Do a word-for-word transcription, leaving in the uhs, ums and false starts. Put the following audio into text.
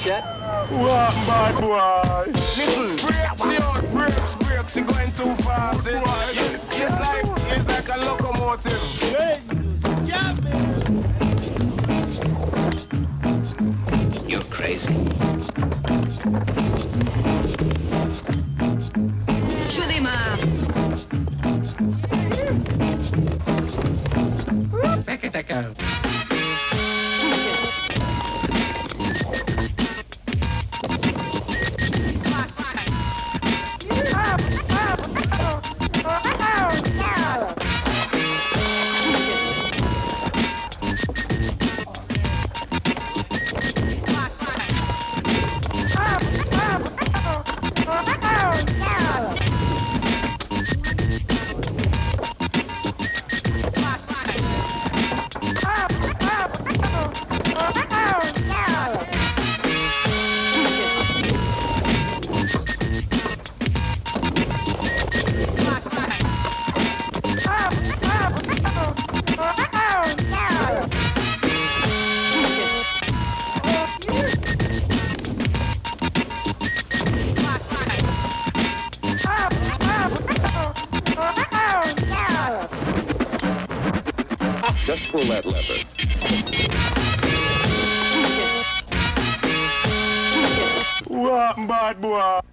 Chet? What, bad boy? Listen, brakes, yo, brakes, brakes, you're going too fast. It's, it's just like, it's like a locomotive. Hey, yeah, man. You're crazy. Shoot him up. Back at that go. Just pull that lever. What, bad boy?